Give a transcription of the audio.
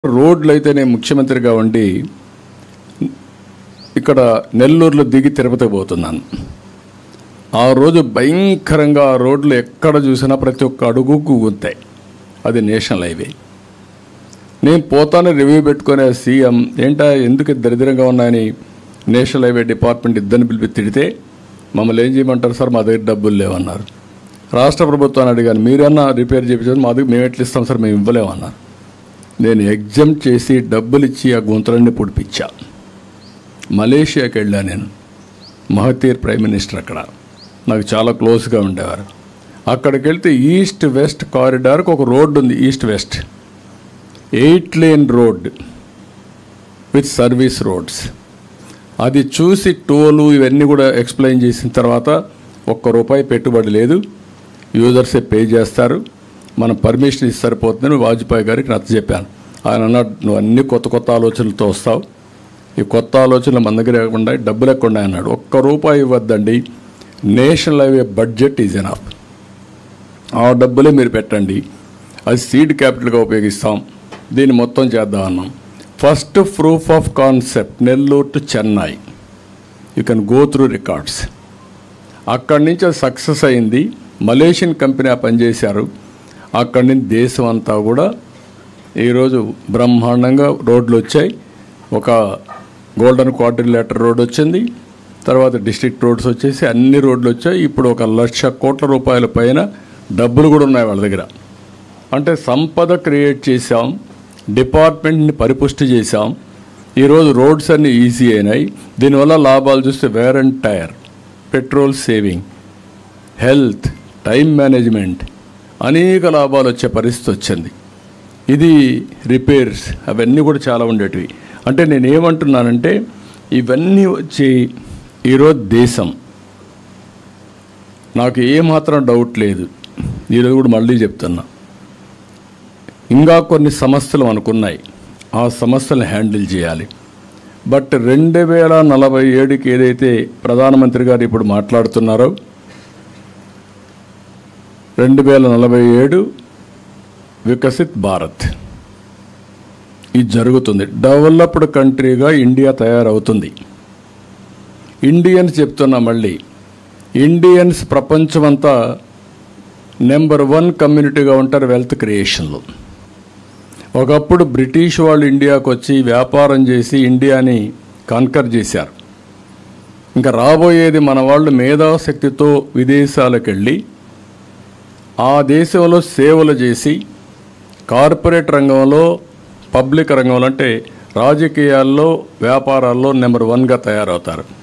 రోడ్లు అయితే నేను ముఖ్యమంత్రిగా ఉండి ఇక్కడ నెల్లూరులో దిగి తిరుపతికి పోతున్నాను. ఆ రోజు భయంకరంగా ఆ రోడ్లు ఎక్కడ చూసినా ప్రతి ఒక్క అడుగుకు గుంతాయి. అది నేషనల్ హైవే. నేను పోతాను రివ్యూ పెట్టుకునే సీఎం ఏంటా ఎందుకు దరిద్రంగా ఉన్నాయని నేషనల్ హైవే డిపార్ట్మెంట్ ఇద్దరిని పిలిపి తిడితే మమ్మల్ని ఏం చేయమంటారు సార్, మా దగ్గర డబ్బులు లేవన్నారు. రాష్ట్ర ప్రభుత్వాన్ని అడిగాను, మీరన్నా రిపేర్ చేయించారు, మా దగ్గర మేము ఎట్లా ఇస్తాం సార్, మేము ఇవ్వలేమన్నారు. నేను ఎగ్జామ్ చేసి డబ్బులు ఇచ్చి ఆ గుంతలన్నీ పుడిపించా. మలేషియాకి వెళ్ళా నేను. మహతీర్ ప్రైమ్ మినిస్టర్ అక్కడ నాకు చాలా క్లోజ్గా ఉండేవారు. అక్కడికి వెళ్తే ఈస్ట్ వెస్ట్ కారిడార్కి ఒక రోడ్డు ఉంది. East west 8 lane road with service roads. అది చూసి టోలు ఇవన్నీ కూడా ఎక్స్ప్లెయిన్ చేసిన తర్వాత ₹1 పెట్టుబడి లేదు, యూజర్సే పే చేస్తారు, మనం పర్మిషన్ ఇస్తే సరిపోతుందని వాజ్పేయి గారికి నచ్చ చెప్పాను. ఆయన అన్నాడు, నువ్వు అన్ని కొత్త కొత్త ఆలోచనలతో వస్తావు, ఈ కొత్త ఆలోచనలు మన దగ్గర లేకుండా డబ్బులు ఎక్కడ అన్నాడు. ₹1 ఇవ్వద్దండి, national highway budget is enough, ఆ డబ్బులే మీరు పెట్టండి, అది సీడ్ క్యాపిటల్గా ఉపయోగిస్తాం, దీన్ని మొత్తం చేద్దాం అన్నాం. First proof of concept Nellore to Chennai, you can go through records. అక్కడి నుంచి అది సక్సెస్ అయింది. మలేషియన్ కంపెనీ పనిచేశారు. అక్కడి నుంచి దేశం అంతా కూడా ఈరోజు బ్రహ్మాండంగా రోడ్లు వచ్చాయి. ఒక గోల్డెన్ క్వాడ్రిలేటర్ రోడ్ వచ్చింది, తర్వాత డిస్ట్రిక్ట్ రోడ్స్ వచ్చేసి అన్ని రోడ్లు వచ్చాయి. ఇప్పుడు ₹1,00,000 కోట్ల పైన డబ్బులు కూడా ఉన్నాయి వాళ్ళ దగ్గర. అంటే సంపద క్రియేట్ చేశాం, డిపార్ట్మెంట్ని పరిపుష్టి చేశాం. ఈరోజు రోడ్స్ అన్నీ ఈజీ అయినాయి. దీనివల్ల లాభాలు చూస్తే wear and tear, petrol saving, health, time management, అనేక లాభాలు వచ్చే పరిస్థితి వచ్చింది. ఇది రిపేర్స్ అవన్నీ కూడా చాలా ఉండేటివి. అంటే నేనేమంటున్నానంటే ఇవన్నీ వచ్చి ఈరోజు దేశం, నాకు ఏమాత్రం డౌట్ లేదు, ఈరోజు కూడా మళ్ళీ చెప్తున్నా, ఇంకా కొన్ని సమస్యలు అనుకున్నాయి, ఆ సమస్యలను హ్యాండిల్ చేయాలి. బట్ 2047కి ఏదైతే ప్రధానమంత్రి గారు ఇప్పుడు మాట్లాడుతున్నారో 2047 వికసిత్ భారత్, ఇది జరుగుతుంది. డెవలప్డ్ కంట్రీగా ఇండియా తయారవుతుంది. ఇండియన్స్ చెప్తున్నా మళ్ళీ, ఇండియన్స్ ప్రపంచమంతా నెంబర్ 1 కమ్యూనిటీగా ఉంటారు వెల్త్ క్రియేషన్లో. ఒకప్పుడు బ్రిటిష్ వాళ్ళు ఇండియాకు వచ్చి వ్యాపారం చేసి ఇండియాని కాన్కర్ చేశారు. ఇంకా రాబోయేది మన వాళ్ళు మేధాశక్తితో విదేశాలకు వెళ్ళి ఆ దేశంలో సేవలు చేసి కార్పొరేట్ రంగంలో, పబ్లిక్ రంగంలో అంటే రాజకీయాల్లో, వ్యాపారాల్లో నెంబర్ 1గా తయారవుతారు.